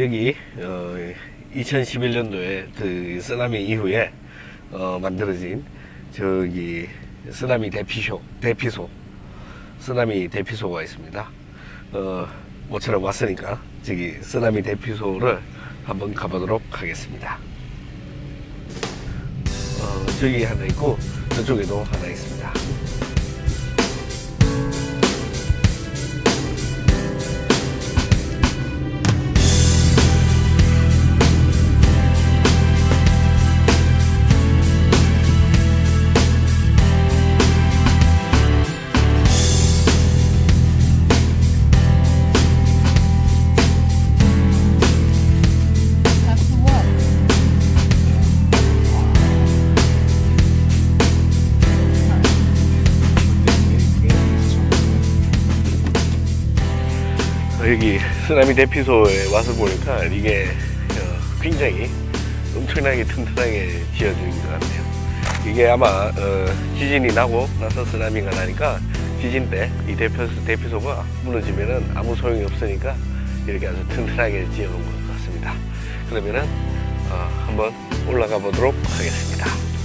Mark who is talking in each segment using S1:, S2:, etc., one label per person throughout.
S1: 여기 2011년도에 그 쓰나미 이후에 만들어진 저기 쓰나미 대피소 쓰나미 대피소가 있습니다. 모처럼 왔으니까 저기 쓰나미 대피소를 한번 가보도록 하겠습니다. 저기 하나 있고 저쪽에도 하나 있습니다. 여기 쓰나미 대피소에 와서 보니까 이게 굉장히 엄청나게 튼튼하게 지어진 것 같네요. 이게 아마 지진이 나고 나서 쓰나미가 나니까 지진 때 이 대피소가 무너지면은 아무 소용이 없으니까 이렇게 아주 튼튼하게 지어놓은 것 같습니다. 그러면은 한번 올라가 보도록 하겠습니다.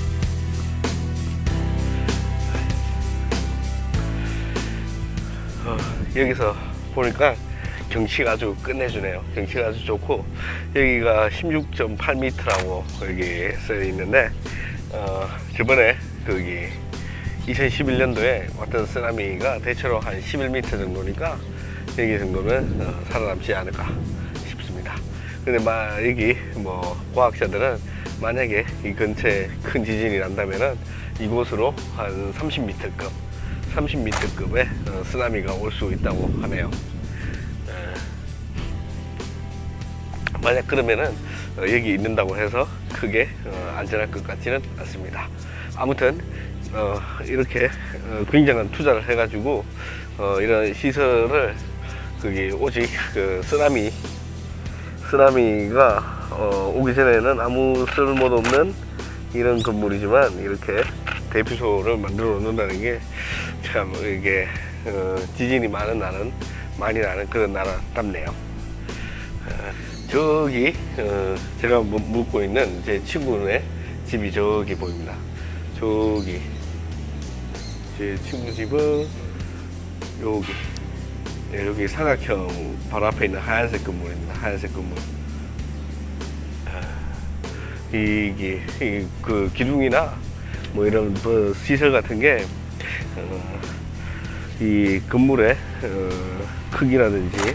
S1: 여기서 보니까 경치가 아주 끝내주네요. 경치가 아주 좋고, 여기가 16.8m라고 여기 써 있는데 저번에 거기 2011년도에 왔던 쓰나미가 대체로 한 11m 정도니까 여기 정도는 살아남지 않을까 싶습니다. 근데 여기 뭐 과학자들은 만약에 이 근처에 큰 지진이 난다면은 이곳으로 한 30m급의 쓰나미가 올 수 있다고 하네요. 만약 그러면은 여기 있는다고 해서 크게 안전할 것 같지는 않습니다. 아무튼 이렇게 굉장한 투자를 해가지고 이런 시설을 거기 오직 그 쓰나미가 오기 전에는 아무 쓸모도 없는 이런 건물이지만 이렇게 대피소를 만들어 놓는다는 게 참 이게 지진이 많이 나는 그런 나라답네요. 저기 제가 묵고 있는 제 친구네 집이 저기 보입니다. 저기 제 친구 집은 여기, 네, 여기 삼각형 바로 앞에 있는 하얀색 건물입니다. 하얀색 건물. 이게 그 기둥이나 뭐 이런 시설 같은 게 이 건물의 크기라든지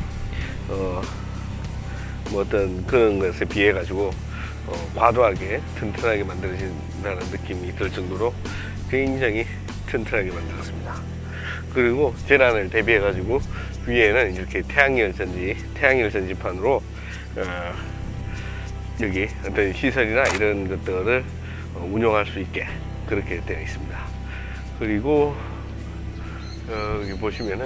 S1: 뭐 어떤 그런 것에 비해 가지고 과도하게 튼튼하게 만들어진다는 느낌이 들 정도로 굉장히 튼튼하게 만들었습니다. 그리고 재난을 대비해 가지고 위에는 이렇게 태양열 전지판으로 여기 어떤 시설이나 이런 것들을 운영할 수 있게 그렇게 되어 있습니다. 그리고 여기 보시면은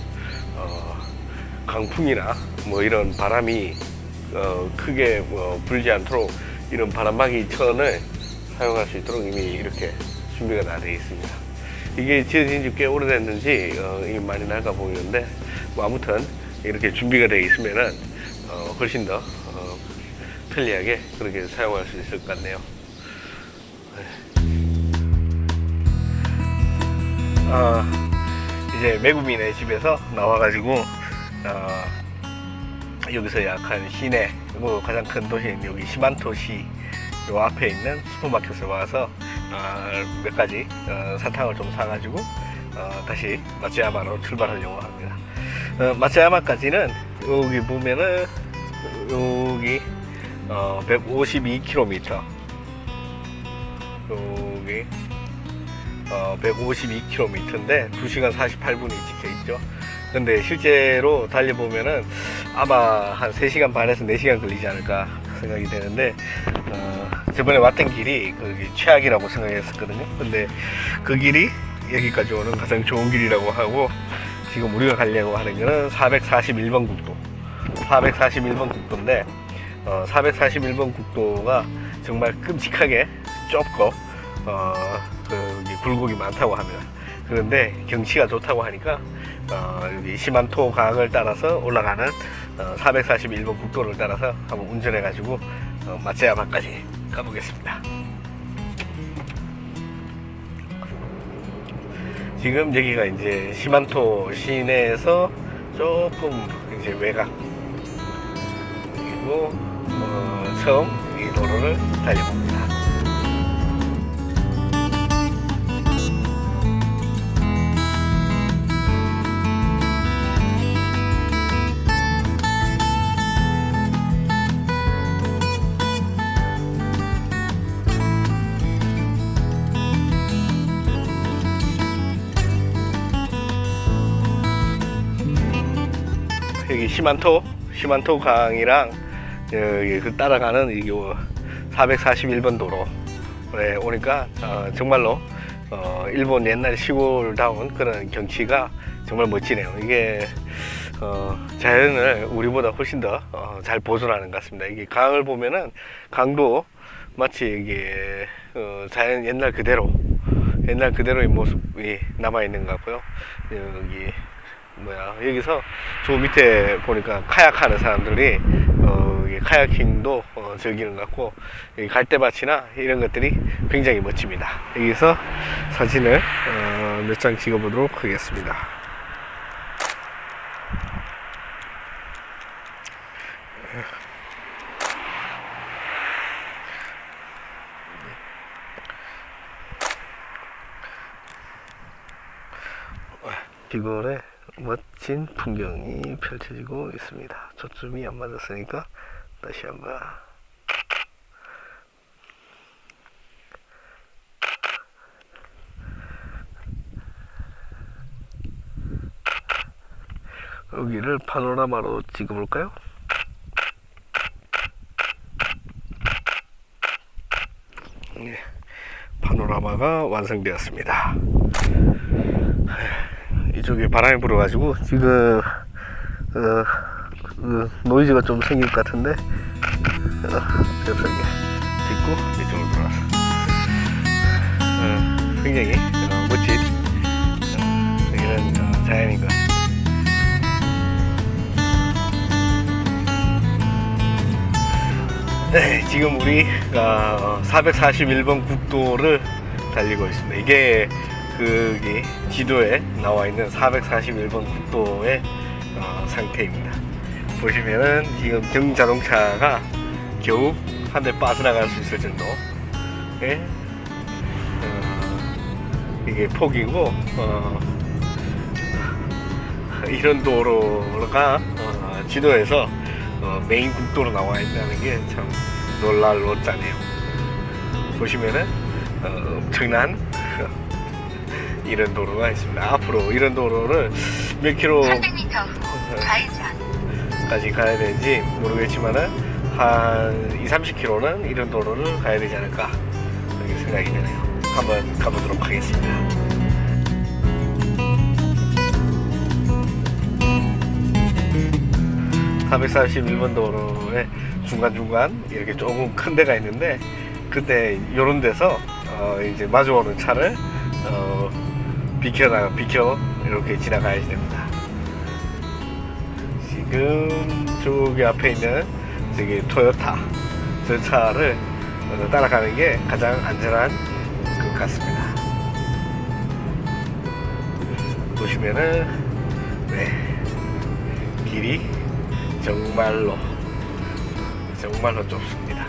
S1: 강풍이나 뭐 이런 바람이 크게 불지 않도록 이런 바람막이 천을 사용할 수 있도록 이미 이렇게 준비가 다 되어 있습니다. 이게 지어진 지 꽤 오래됐는지 이게 많이 낡아 보이는데 뭐 아무튼 이렇게 준비가 되어 있으면은 훨씬 더 편리하게 그렇게 사용할 수 있을 것 같네요. 이제 매구민의 집에서 나와가지고 여기서 약 한 시내 뭐 가장 큰 도시인 여기 시만토시 요 앞에 있는 슈퍼마켓에 와서 몇 가지 사탕을 좀 사가지고 다시 마츠야마로 출발하려고 합니다. 마츠야마까지는 여기 보면은 여기 152km 여기 152km인데 2시간 48분이 찍혀있죠. 근데 실제로 달려보면은 아마 한 3시간 반에서 4시간 걸리지 않을까 생각이 되는데 저번에 왔던 길이 거기 최악이라고 생각했었거든요. 근데 그 길이 여기까지 오는 가장 좋은 길이라고 하고, 지금 우리가 가려고 하는 거는 441번 국도 441번 국도인데 441번 국도가 정말 끔찍하게 좁고 굴곡이 많다고 합니다. 그런데 경치가 좋다고 하니까 여기 시만토 강을 따라서 올라가는 441번 국도를 따라서 한번 운전해 가지고 마츠야마까지 가보겠습니다. 지금 여기가 이제 시만토 시내에서 조금 이제 외곽, 그리고 처음 이 도로를 달려봅니다. 여기 시만토 강이랑 여기 그 따라가는 이 441번 도로에 오니까 정말로 일본 옛날 시골다운 그런 경치가 정말 멋지네요. 이게 자연을 우리보다 훨씬 더 잘 보존하는 것 같습니다. 이게 강을 보면은 강도 마치 이게 자연 옛날 그대로의 모습이 남아 있는 것 같고요. 여기 여기서 저 밑에 보니까 카약 하는 사람들이 카야킹도 즐기는 것 같고, 여기 갈대밭이나 이런 것들이 굉장히 멋집니다. 여기서 사진을 몇 장 찍어 보도록 하겠습니다. 비골에 멋진 풍경이 펼쳐지고 있습니다. 초점이 안 맞았으니까 다시 한번. 여기를 파노라마로 찍어볼까요? 네, 파노라마가 완성되었습니다. 이쪽에 바람이 불어가지고 지금 노이즈가 좀 생길 것 같은데 잽싸게 딛고 이쪽으로 돌아서 굉장히 멋진 이런 자연인 것 같습니다. 네, 지금 우리가 441번 국도를 달리고 있습니다. 이게 거기 지도에 나와 있는 441번 국도의 상태입니다. 보시면은 지금 경자동차가 겨우 한 대 빠져나갈 수 있을 정도의 이게 폭이고, 이런 도로가 지도에서 메인 국도로 나와 있다는 게 참 놀랄 노짜네요. 보시면은 엄청난 이런 도로가 있습니다. 앞으로 이런 도로를 몇 킬로
S2: 300m 후
S1: 까지 가야 되는지 모르겠지만은 한 20-30km는 이런 도로를 가야 되지 않을까, 그렇게 생각이 되네요. 한번 가보도록 하겠습니다. (441번) 도로에 중간중간 이렇게 조금 큰 데가 있는데, 그때 요런 데서 이제 마주오는 차를 비켜 이렇게 지나가야 됩니다. 지금 저기 앞에 있는 저기 토요타, 저 차를 따라가는 게 가장 안전한 것 같습니다. 보시면은 길이 정말로 좁습니다.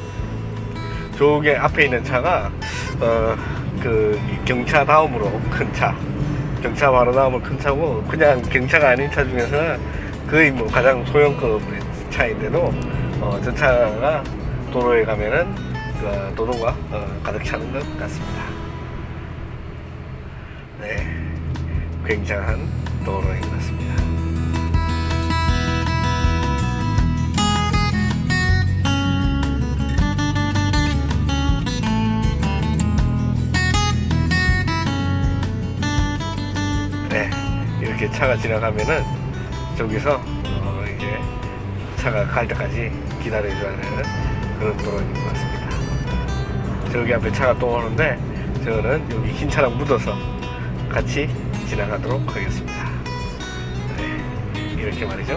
S1: 저기 앞에 있는 차가 그 경차 다음으로 큰 차, 경차 바로 다음으로 큰 차고, 그냥 경차가 아닌 차 중에서는 거의 뭐 가장 소형급의 차인데도 저 차가 도로에 가면은 도로가 가득 차는 것 같습니다. 네, 굉장한 도로인 것 같습니다. 네, 이렇게 차가 지나가면은 저기서 이제 차가 갈 때까지 기다려줘야 되는 그런 도로인 것 같습니다. 저기 앞에 차가 또 오는데, 저는 여기 흰 차랑 묻어서 같이 지나가도록 하겠습니다. 이렇게 말이죠.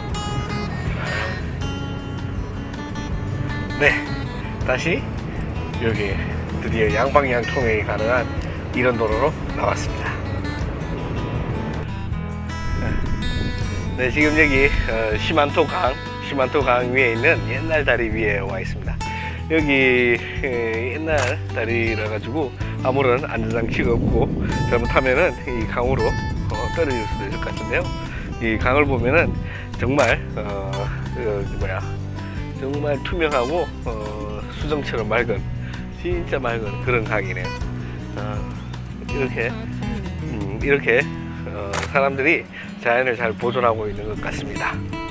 S1: 네, 다시 여기 드디어 양방향 통행이 가능한 이런 도로로 나왔습니다. 네, 지금 여기 시만토 강 위에 있는 옛날 다리 위에 와 있습니다. 여기 옛날 다리라 가지고 아무런 안전장치가 없고 잘못하면은 이 강으로 떨어질 수도 있을 것 같은데요. 이 강을 보면은 정말 정말 투명하고 수정처럼 맑은, 진짜 맑은 그런 강이네요. 이렇게 사람들이 자연을 잘 보존하고 있는 것 같습니다.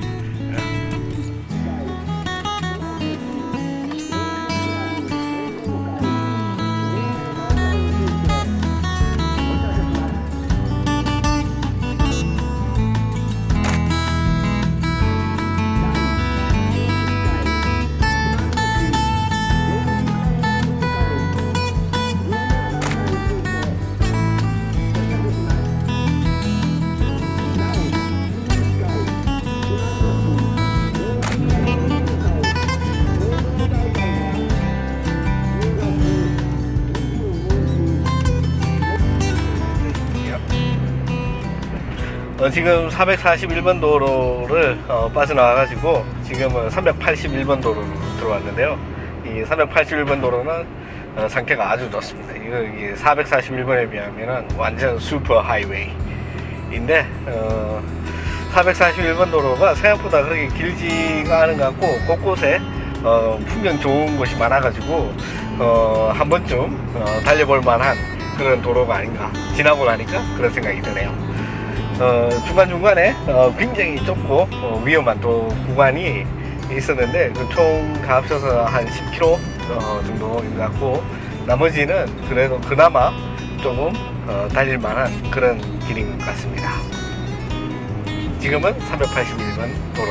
S1: 지금 441번 도로를 빠져나와가지고 지금은 381번 도로로 들어왔는데요. 이 381번 도로는 상태가 아주 좋습니다. 이게 441번에 비하면 완전 슈퍼 하이웨이인데 441번 도로가 생각보다 그렇게 길지가 않은 것 같고 곳곳에 풍경 좋은 곳이 많아가지고 한 번쯤 달려볼 만한 그런 도로가 아닌가, 지나고 나니까 그런 생각이 드네요. 중간중간에 굉장히 좁고 위험한 또 구간이 있었는데 그 총 다 합쳐서 한 10km 정도인 것 같고, 나머지는 그래도 그나마 조금 달릴 만한 그런 길인 것 같습니다. 지금은 381번 도로.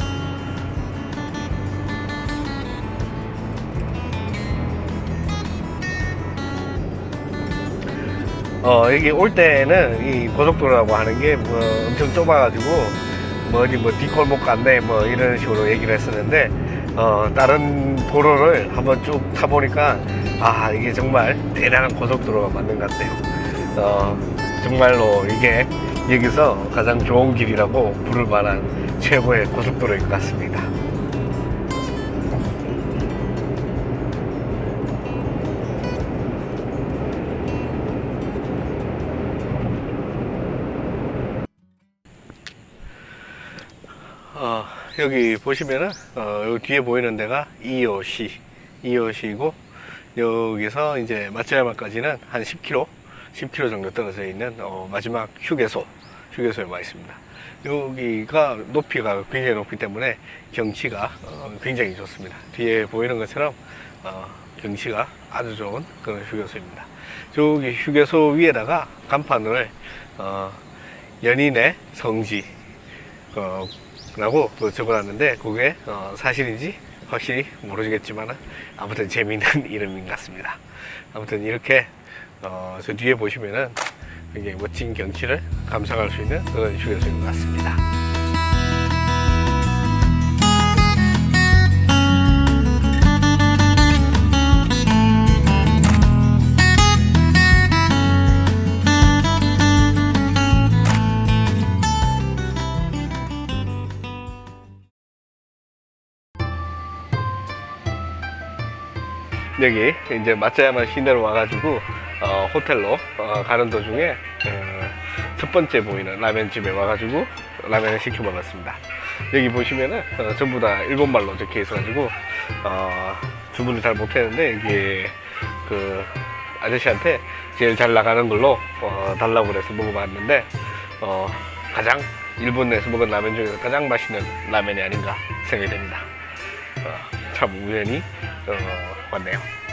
S1: 여기 올 때는 이 고속도로라고 하는 게 뭐 엄청 좁아가지고 어디 뒷골목 간대 이런 식으로 얘기를 했었는데 다른 도로를 한번 쭉 타보니까 이게 정말 대단한 고속도로가 맞는 것 같아요. 정말로 이게 여기서 가장 좋은 길이라고 부를 만한 최고의 고속도로인 것 같습니다. 여기 보시면은 여기 뒤에 보이는 데가 이오시고 여기서 이제 마츠야마까지는 한 10km 정도 떨어져 있는 마지막 휴게소에 와 있습니다. 여기가 높이가 굉장히 높기 때문에 경치가 굉장히 좋습니다. 뒤에 보이는 것처럼 경치가 아주 좋은 그런 휴게소입니다. 저기 휴게소 위에다가 간판을 연인의 성지 라고 적어놨는데 그게 사실인지 확실히 모르겠지만 아무튼 재미있는 이름인 것 같습니다. 아무튼 이렇게 저 뒤에 보시면은 굉장히 멋진 경치를 감상할 수 있는 그런 휴게소인 것 같습니다. 여기 이제 마츠야마 시내로 와가지고 호텔로 가는 도중에 첫 번째 보이는 라면집에 와가지고 라면을 시켜 먹었습니다. 여기 보시면은 전부 다 일본말로 적혀 있어가지고 주문을 잘 못했는데 이게 그 아저씨한테 제일 잘 나가는 걸로 달라고 그래서 먹어봤는데 가장 일본 내에서 먹은 라면 중에서 가장 맛있는 라면이 아닌가 생각이 됩니다. 참 우연히 왔네요.